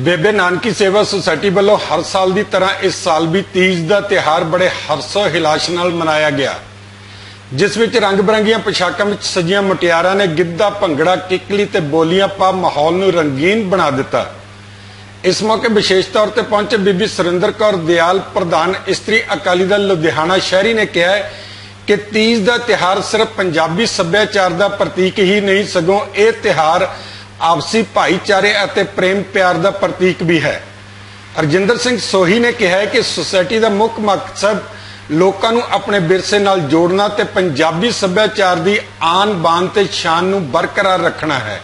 बेबे नानकी सेवा सोसाइटी वालों हर साल की तरह इस साल भी तीज का त्यौहार बड़े हरसो हिलाश नाल मनाया गया, जिस विच रंग बिरंगियां पोशाकां विच सजियां मुटियारां ने गिद्धा भंगड़ा किकली ते बोलियां पा माहौल नूं रंगीन बना दिता। इस मौके विशेष तौर पर पहुंचे बीबी सुरिंदर कौर दयाल प्रधान इस्त्री अकाली दल लुधियाना शहरी ने कहा है कि तीज का त्यौहार सिर्फ पंजाबी सभ्याचार का प्रतीक ही नहीं सगों यह त्यौहार आपसी भाईचारे और प्रेम प्यार का प्रतीक भी है। रजिंदर सिंह सोही ने कहा है कि सोसाइटी का मुख्य मकसद लोगों को अपने विरसे नाल जोड़ना ते पंजाबी सभ्याचार की आन बान ते शान नूं बरकरार रखना है।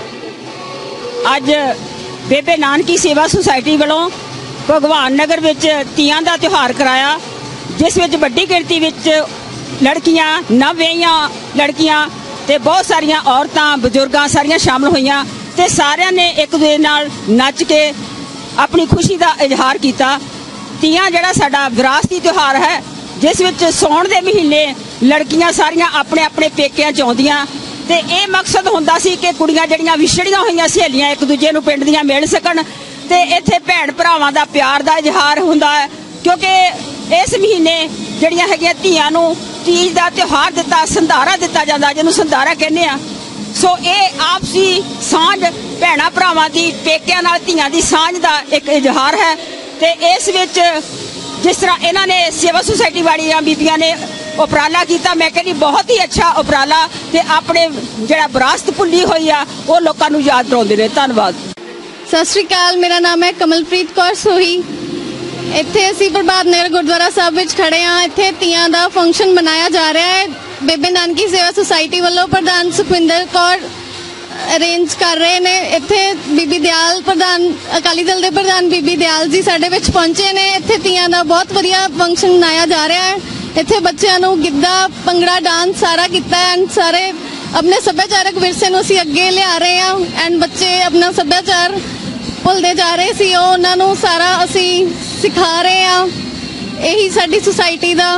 अज बेबे नानकी सेवा सोसाइटी वालों भगवान नगर विच तीयां दा त्यौहार कराया, जिस विच वड्डी गिणती विच लड़कियां, नवविआहियां लड़कियां ते बहुत सारियां औरतां बजुर्गां सारियां शामिल होईयां ते सारियां ने एक दूजे नाल नच के अपनी खुशी का इजहार किया। तीयां जिहड़ा साडा विरासती त्यौहार है, जिस विच सौण दे महीने लड़कियां सारियां अपने अपने पेकिਆਂ ਚ आउंदियां ते ये मकसद हुंदा सी कि कुड़ियां जिहड़ियां विछड़ियां होईयां सहेलियां एक दूजे नूं पिंड दियां मिल सकण ते इत्थे भैण भरावां दा प्यार दा इजहार हुंदा है, क्योंकि इस महीने जिहड़ियां हैगियां धीआं नूं तीज का त्यौहार दिता, संधारा दिता जाता, जिन्होंने संधारा कहने आ। सो ये आपसी सांझ भैणा भरावां दी पेकिਆਂ नाल धीआं दी सांझ का एक इजहार है। ते इस विच जिस तरह इन्हां ने सेवा सोसाइटी वालियां बीबियां ने उपराला किया, मैं कहनी बहुत ही अच्छा उपराला ते अपने जिहड़ा विरासत भुल्ली होई आ वो लोकां नूं याद कराउंदे ने। धन्नवाद। सत श्री अकाल, मेरा नाम है कमलप्रीत कौर सोही। इत्थे असीं प्रभात नगर गुरुद्वारा साहब विच खड़े हाँ। इत्थे तीयां दा फंक्शन मनाया जा रहा है। बेबे नानकी सेवा सोसाइटी वालों प्रधान सुखविंदर कौर अरेंज कर रहे ने। इत्थे बीबी दयाल प्रधान अकाली दल दे प्रधान बीबी दयाल जी साडे विच पहुंचे ने। इत्थे तीयां दा बहुत वधिया फंक्शन मनाया जा रहा है। इत्थे बच्चों नूं गिद्धा भंगड़ा डांस सारा किता है एंड सारे अपने सभ्याचारक विरसे नूं असीं अगे लिया रहे हैं एंड बच्चे अपना सभ्याचार भुलते जा रहे सी, उन्हां नूं सारा असीं सिखा रहे हैं। यही साडी सोसाइटी दा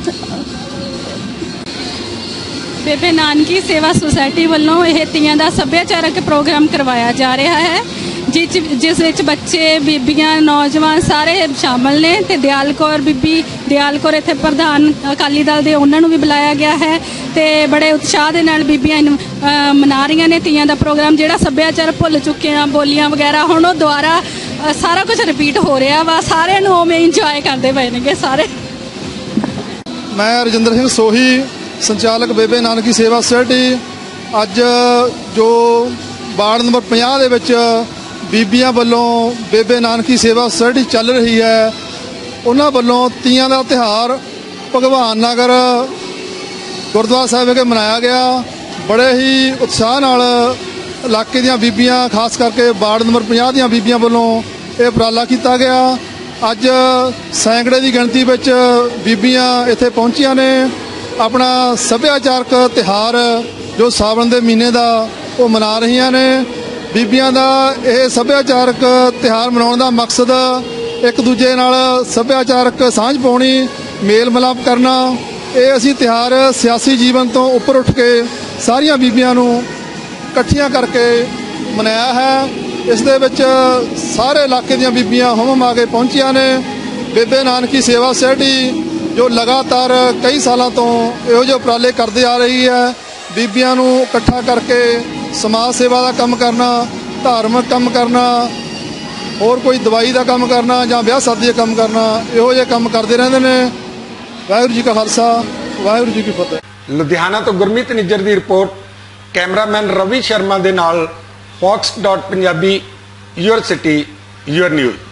बेबे नानकी सेवा सोसाइटी वालों यह तीयां दा सभ्याचारक प्रोग्राम करवाया जा रहा है, जिस विच बच्चे बीबियां नौजवान सारे शामिल ने ते दयाल कौर बीबी दयाल कौर इत्थे प्रधान अकाली दल दे उन्हां नूं भी बुलाया गया है ते बड़े उत्साह दे नाल बीबियां मना रही ने तीयां दा प्रोग्राम। जिहड़ा सभ्याचार भुल चुके हैं, बोलियां वगैरह हुण ओह दुबारा सारा कुछ रिपीट हो रहा वा, सारे नूं उवें इंजॉय करते पे ने सारे। मैं रजिंदर सिंह सोही, संचालक बेबे नानकी सेवा सोसाइटी। अज जो वार्ड नंबर 50 दे विच बीबियां वालों बेबे नानकी सेवा सोसाइटी चल रही है, उन्हां वालों तीयां दा त्यौहार भगवान नगर गुरुद्वारा साहिब विखे मनाया गया। बड़े ही उत्साह नाल इलाके दीयां बीबियां, खास करके वार्ड नंबर 50 दीयां बीबियां वालों यह उपराला किया गया। अज सैकड़े की गिणती विच बीबियां इत्थे पहुंचियां ने। अपना सभ्याचारक त्यौहार जो सावन के महीने का वो मना रही ने। बीबियां दा यह सभ्याचारक त्यौहार मनाउण दा मकसद एक दूजे नाल सभ्याचारक सांझ पाउणी, मेल मिलाप करना। ये असीं त्यौहार सियासी जीवन तो उपर उठ के सारियां बीबियां नूं इकट्ठियां करके मनाया है। इस दे विच सारे इलाके दीयां बीबियां हुम आ के पहुंचियां ने। बेबे नानकी सेवा सोसाइटी जो लगातार कई सालों तो इहो ਜਿਹੇ उपराले करते आ रही है, बीबियां नूं इकट्ठा करके समाज सेवा का काम करना, धार्मिक काम करना, और कोई दवाई का काम करना ਜਾਂ ਵਿਆਹ शादी का काम करना, इहो ਜਿਹੇ काम करते रहते हैं। वाहिगुरू जी का खालसा, वाहिगुरू जी की फतेह। लुधियाना तो गुरमीत निज्जर की रिपोर्ट, कैमरामैन रवि शर्मा के नाल fox.punjabi, your city your news.